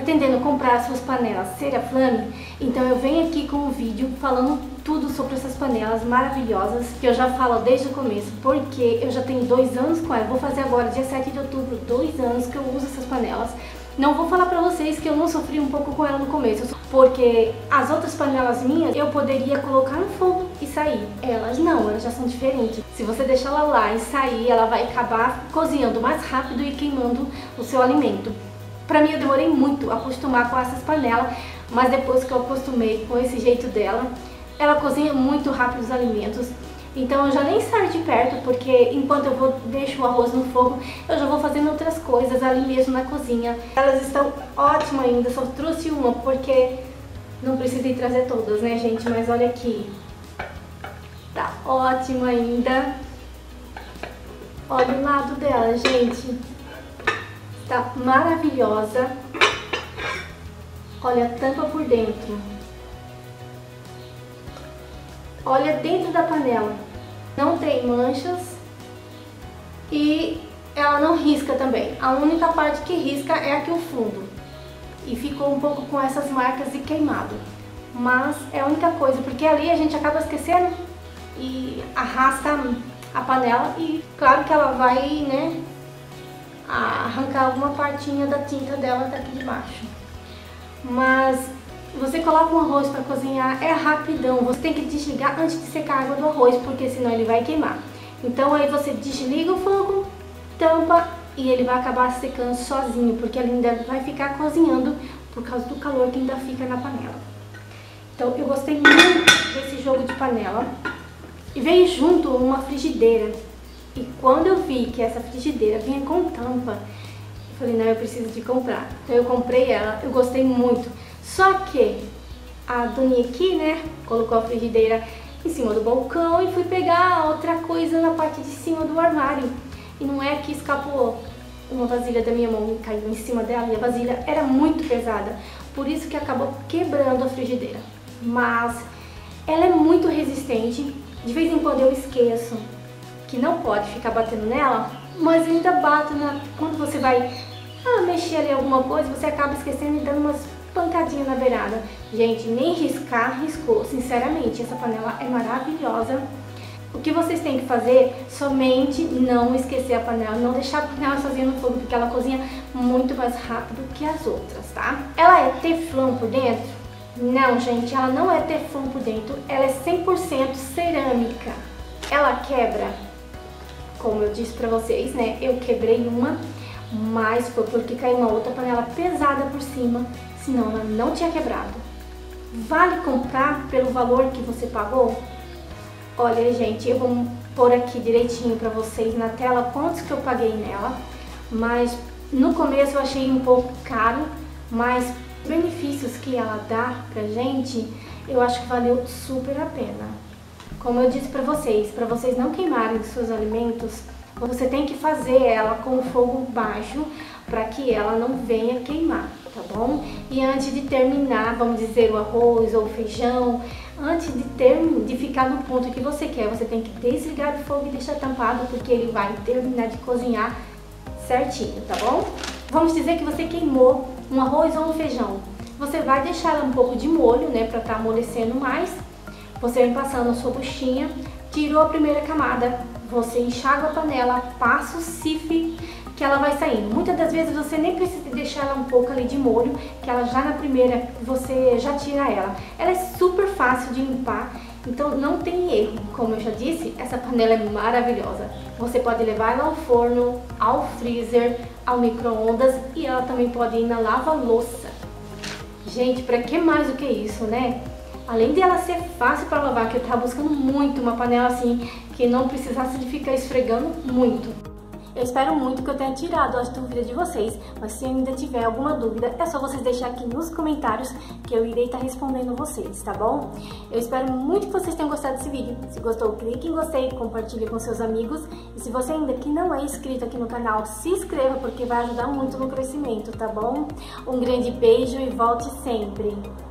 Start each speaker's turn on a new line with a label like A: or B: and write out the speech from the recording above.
A: pretendendo comprar suas panelas Ceraflame, então eu venho aqui com um vídeo falando tudo sobre essas panelas maravilhosas, que eu já falo desde o começo, porque eu já tenho 2 anos com ela. Vou fazer agora, dia 7 de outubro, 2 anos que eu uso essas panelas. Não vou falar pra vocês que eu não sofri um pouco com ela no começo, porque as outras panelas minhas eu poderia colocar no fogo e sair. Elas não, elas já são diferentes. Se você deixar ela lá e sair, ela vai acabar cozinhando mais rápido e queimando o seu alimento. Pra mim, eu demorei muito a acostumar com essas panelas, mas depois que eu acostumei com esse jeito dela, ela cozinha muito rápido os alimentos. Então eu já nem saio de perto, porque enquanto eu deixo o arroz no fogo, eu já vou fazendo outras coisas ali mesmo na cozinha. Elas estão ótimas ainda, só trouxe uma porque não precisei trazer todas, né, gente? Mas olha aqui, tá ótima ainda. Olha o lado dela, gente, tá maravilhosa. Olha a tampa por dentro. Olha dentro da panela, não tem manchas e ela não risca também. A única parte que risca é aqui o fundo e ficou um pouco com essas marcas de queimado. Mas é a única coisa, porque ali a gente acaba esquecendo e arrasta a panela e claro que ela vai, né, arrancar alguma partinha da tinta dela daqui de baixo. Mas você coloca um arroz para cozinhar, é rapidão, você tem que desligar antes de secar a água do arroz, porque senão ele vai queimar. Então aí você desliga o fogo, tampa e ele vai acabar secando sozinho, porque ele ainda vai ficar cozinhando por causa do calor que ainda fica na panela. Então eu gostei muito desse jogo de panela. E veio junto uma frigideira. E quando eu vi que essa frigideira vinha com tampa, eu falei, não, eu preciso de comprar. Então eu comprei ela, eu gostei muito. Só que a doninha aqui, né, colocou a frigideira em cima do balcão e fui pegar outra coisa na parte de cima do armário. E não é que escapou uma vasilha da minha mão e caiu em cima dela, e a vasilha era muito pesada. Por isso que acabou quebrando a frigideira. Mas ela é muito resistente. De vez em quando eu esqueço que não pode ficar batendo nela, mas ainda bato quando você vai mexer ali alguma coisa, você acaba esquecendo e dando umas pancadinha na beirada. Gente, nem riscar, riscou. Sinceramente, essa panela é maravilhosa. O que vocês têm que fazer, somente não esquecer a panela, não deixar a panela sozinha no fogo, porque ela cozinha muito mais rápido que as outras, tá? Ela é teflon por dentro? Não, gente, ela não é teflon por dentro, ela é 100% cerâmica. Ela quebra, como eu disse pra vocês, né? Eu quebrei uma, mas foi porque caiu uma outra panela pesada por cima, senão ela não tinha quebrado. Vale comprar pelo valor que você pagou? Olha, gente, eu vou pôr aqui direitinho pra vocês na tela quantos que eu paguei nela, mas no começo eu achei um pouco caro, mas os benefícios que ela dá pra gente, eu acho que valeu super a pena. Como eu disse pra vocês não queimarem os seus alimentos, você tem que fazer ela com o fogo baixo para que ela não venha queimar, tá bom? E antes de terminar, vamos dizer, o arroz ou o feijão, antes de ficar no ponto que você quer, você tem que desligar o fogo e deixar tampado, porque ele vai terminar de cozinhar certinho, tá bom? Vamos dizer que você queimou um arroz ou um feijão. Você vai deixar ela um pouco de molho, né, para estar amolecendo mais. Você vem passando a sua buchinha, tirou a primeira camada, você enxágua a panela, passa o sifte que ela vai saindo. Muitas das vezes você nem precisa deixar ela um pouco ali de molho, que ela já na primeira você já tira ela. Ela é super fácil de limpar, então não tem erro. Como eu já disse, essa panela é maravilhosa. Você pode levar ela ao forno, ao freezer, ao micro-ondas e ela também pode ir na lava-louça. Gente, pra que mais do que isso, né? Além de ela ser fácil para lavar, que eu tava buscando muito uma panela assim, que não precisasse de ficar esfregando muito. Eu espero muito que eu tenha tirado as dúvidas de vocês, mas se ainda tiver alguma dúvida, é só vocês deixar aqui nos comentários que eu irei estar respondendo vocês, tá bom? Eu espero muito que vocês tenham gostado desse vídeo. Se gostou, clique em gostei, compartilhe com seus amigos. E se você ainda que não é inscrito aqui no canal, se inscreva, porque vai ajudar muito no crescimento, tá bom? Um grande beijo e volte sempre!